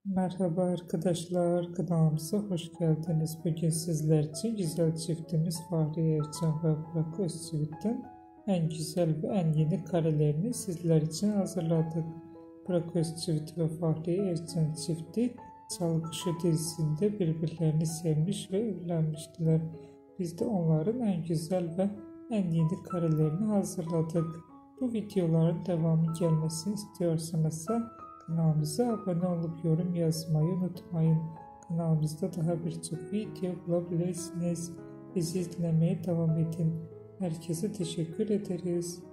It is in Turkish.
Merhaba arkadaşlar, kanalımıza hoş geldiniz. Bugün sizler için güzel çiftimiz Fahriye Evcen ve Burak Özçivit'ten en güzel ve en yeni karelerini sizler için hazırladık. Burak Özçivit ve Fahriye Evcen çifti Çalı Kuşu dizisinde birbirlerini sevmiş ve evlenmiştiler. Biz de onların en güzel ve en yeni karelerini hazırladık. Bu videoların devamı gelmesini istiyorsanız kanalımıza abone olup yorum yazmayı unutmayın. Kanalımızda daha birçok video bulabilirsiniz. Bizi izlemeye devam edin. Herkese teşekkür ederiz.